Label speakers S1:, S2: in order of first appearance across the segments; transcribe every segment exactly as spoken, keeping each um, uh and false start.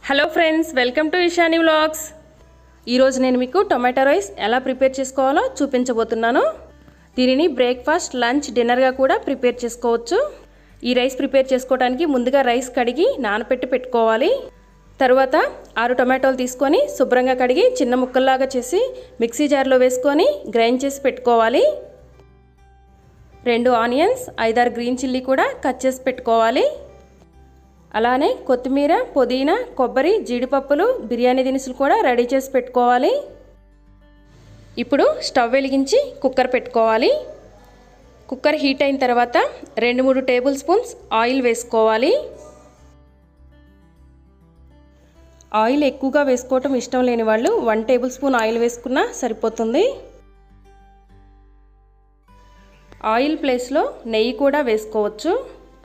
S1: Hello friends, welcome to Ishani vlogs. ఈరోజు నేను మీకు టొమాటో రైస్ ఎలా ప్రిపేర్ చేసుకోవాలో చూపించబోతున్నాను. దీనిని బ్రేక్ఫాస్ట్, లంచ్, డిన్నర్గా కూడా ప్రిపేర్ చేసుకోవచ్చు. ఈ రైస్ ప్రిపేర్ చేసుకోవడానికి ముందుగా రైస్ కడిగి నానపెట్టి పెట్టుకోవాలి. తరువాత ఆరు టొమాటోలు తీసుకొని శుభ్రంగా కడిగి చిన్న ముక్కల్లాగా చేసి మిక్సీ జార్లో వేసుకొని గ్రైండ్ చేసి పెట్టుకోవాలి. రెండు ఆనియన్స్, ఐదారు గ్రీన్ చిల్లీ కూడా కట్ చేసి పెట్టుకోవాలి. అలానే కొత్తిమీర, పుదీనా, కొబ్బరి, జీడిపప్పులు, బిర్యానీ దినుసులు కూడా రెడీ చేసి పెట్టుకోవాలి. ఇప్పుడు స్టవ్ వెలిగించి కుక్కర్ పెట్టుకోవాలి. కుక్కర్ హీట్ అయిన తర్వాత రెండు మూడు టేబుల్ స్పూన్స్ ఆయిల్ వేసుకోవాలి. ఆయిల్ ఎక్కువగా వేసుకోవటం ఇష్టం లేని వాళ్ళు వన్ టేబుల్ స్పూన్ ఆయిల్ వేసుకున్నా సరిపోతుంది. ఆయిల్ ప్లేస్లో నెయ్యి కూడా వేసుకోవచ్చు.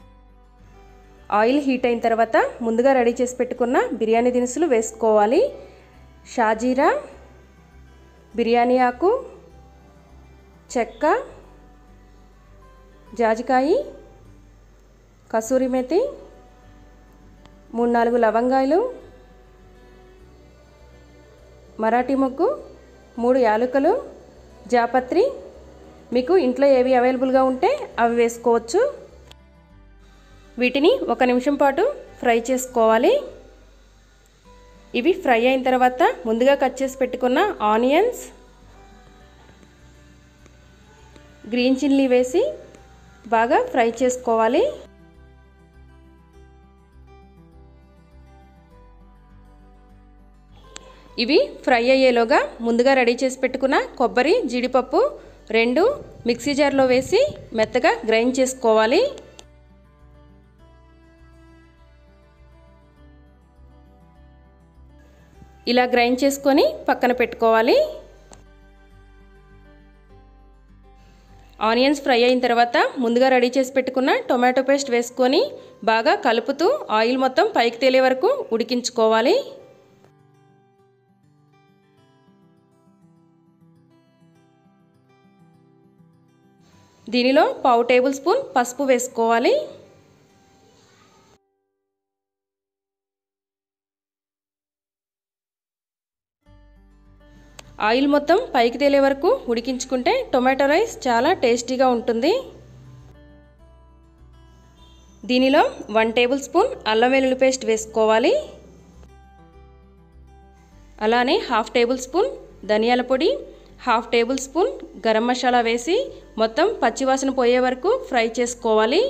S1: ఆయిల్ హీట్ అయిన తర్వాత ముందుగా రెడీ చేసి పెట్టుకున్న బిర్యానీ దినుసులు వేసుకోవాలి. షాజీరా, బిర్యానీ ఆకు, చెక్క, జాజికాయి, కసూరి మేతి, మూడు నాలుగు లవంగాయలు, మరాఠీ మొగ్గు, మూడు యాలకులు, జాపత్రి, మీకు ఇంట్లో ఏవి అవైలబుల్గా ఉంటే అవి వేసుకోవచ్చు. వీటిని ఒక నిమిషం పాటు ఫ్రై చేసుకోవాలి. ఇవి ఫ్రై అయిన తర్వాత ముందుగా కట్ చేసి పెట్టుకున్న ఆనియన్స్, గ్రీన్ చిల్లీ వేసి బాగా ఫ్రై చేసుకోవాలి. ఇవి ఫ్రై అయ్యేలోగా ముందుగా రెడీ చేసి పెట్టుకున్న కొబ్బరి, జీడిపప్పు రెండు మిక్సీ జార్లో వేసి మెత్తగా గ్రైండ్ చేసుకోవాలి. ఇలా గ్రైండ్ చేసుకొని పక్కన పెట్టుకోవాలి. ఆనియన్స్ ఫ్రై అయిన తర్వాత ముందుగా రెడీ చేసి పెట్టుకున్న టొమాటో పేస్ట్ వేసుకొని బాగా కలుపుతూ ఆయిల్ మొత్తం పైకి తేలే వరకు ఉడికించుకోవాలి. దీనిలో పావు టేబుల్ స్పూన్ పసుపు వేసుకోవాలి. ఆయిల్ మొత్తం పైకి తేలే వరకు ఉడికించుకుంటే టొమాటో రైస్ చాలా టేస్టీగా ఉంటుంది. దీనిలో వన్ టేబుల్ స్పూన్ అల్లం వెల్లుల్లి పేస్ట్ వేసుకోవాలి. అలానే హాఫ్ టేబుల్ స్పూన్ ధనియాల పొడి, half tablespoon garam masala వేసి మొత్తం పచ్చివాసన పోయే వరకు ఫ్రై చేసుకోవాలి.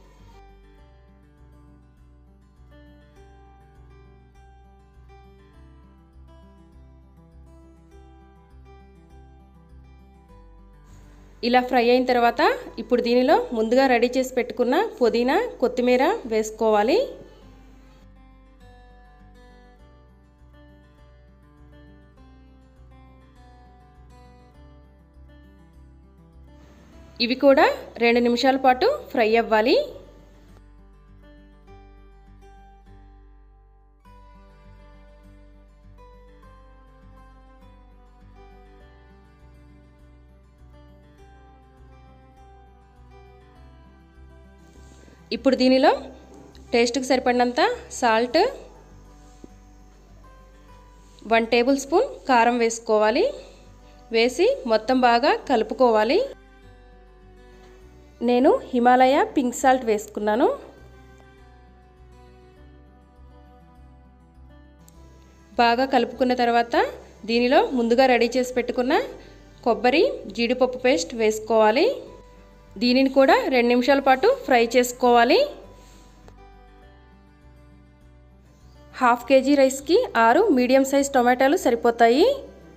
S1: ఇలా ఫ్రై అయిన తర్వాత ఇప్పుడు దీనిలో ముందుగా రెడీ చేసి పెట్టుకున్న పుదీనా, కొత్తిమీర వేసుకోవాలి. ఇవి కూడా రెండు నిమిషాల పాటు ఫ్రై అవ్వాలి. ఇప్పుడు దీనిలో టేస్ట్కి సరిపడినంత సాల్ట్, వన్ టేబుల్ స్పూన్ కారం వేసుకోవాలి. వేసి మొత్తం బాగా కలుపుకోవాలి. నేను హిమాలయ పింక్ సాల్ట్ వేసుకున్నాను. బాగా కలుపుకున్న తర్వాత దీనిలో ముందుగా రెడీ చేసి పెట్టుకున్న కొబ్బరి, జీడిపప్పు పేస్ట్ వేసుకోవాలి. దీనిని కూడా రెండు నిమిషాల పాటు ఫ్రై చేసుకోవాలి. హాఫ్ కేజీ రైస్కి ఆరు మీడియం సైజ్ టొమాటోలు సరిపోతాయి.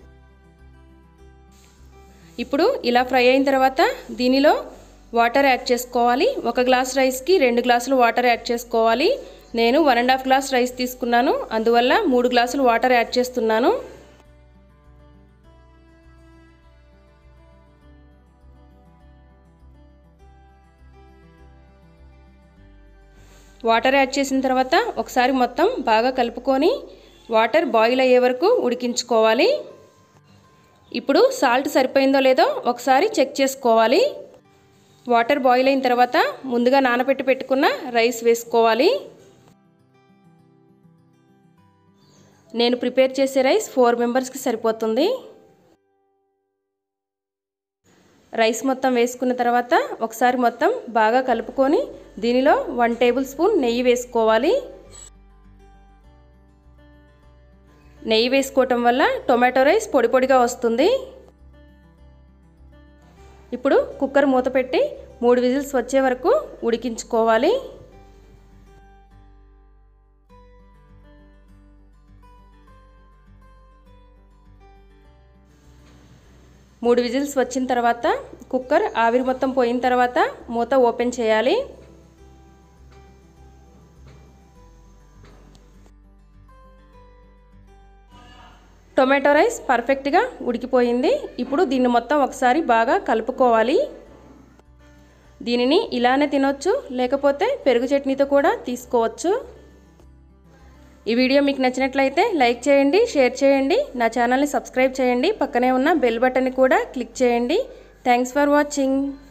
S1: ఇప్పుడు ఇలా ఫ్రై అయిన తర్వాత దీనిలో వాటర్ యాడ్ చేసుకోవాలి. ఒక గ్లాస్ రైస్కి రెండు గ్లాసులు వాటర్ యాడ్ చేసుకోవాలి. నేను one and half glass rice తీసుకున్నాను, అందువల్ల మూడు గ్లాసులు వాటర్ యాడ్ చేస్తున్నాను. వాటర్ యాడ్ చేసిన తర్వాత ఒకసారి మొత్తం బాగా కలుపుకొని వాటర్ బాయిల్ అయ్యే వరకు ఉడికించుకోవాలి. ఇప్పుడు సాల్ట్ సరిపోయిందో లేదో ఒకసారి చెక్ చేసుకోవాలి. వాటర్ బాయిల్ అయిన తర్వాత ముందుగా నానబెట్టి పెట్టుకున్న రైస్ వేసుకోవాలి. నేను ప్రిపేర్ చేసే రైస్ ఫోర్ మెంబర్స్కి సరిపోతుంది. రైస్ మొత్తం వేసుకున్న తర్వాత ఒకసారి మొత్తం బాగా కలుపుకొని దీనిలో వన్ టేబుల్ స్పూన్ నెయ్యి వేసుకోవాలి. నెయ్యి వేసుకోవటం వల్ల టొమాటో రైస్ పొడి పొడిగా వస్తుంది. ఇప్పుడు కుక్కర్ మూత పెట్టి మూడు విజిల్స్ వచ్చే వరకు ఉడికించుకోవాలి. మూడు విజిల్స్ వచ్చిన తర్వాత కుక్కర్ ఆవిరి మొత్తం పోయిన తర్వాత మూత ఓపెన్ చేయాలి. టొమాటో రైస్ పర్ఫెక్ట్గా ఉడికిపోయింది. ఇప్పుడు దీన్ని మొత్తం ఒకసారి బాగా కలుపుకోవాలి. దీనిని ఇలానే తినొచ్చు, లేకపోతే పెరుగు చట్నీతో కూడా తీసుకోవచ్చు. ఈ వీడియో మీకు నచ్చినట్లయితే లైక్ చేయండి, షేర్ చేయండి, నా ఛానల్ని సబ్స్క్రైబ్ చేయండి, పక్కనే ఉన్న బెల్ బటన్ని కూడా క్లిక్ చేయండి. Thanks for watching.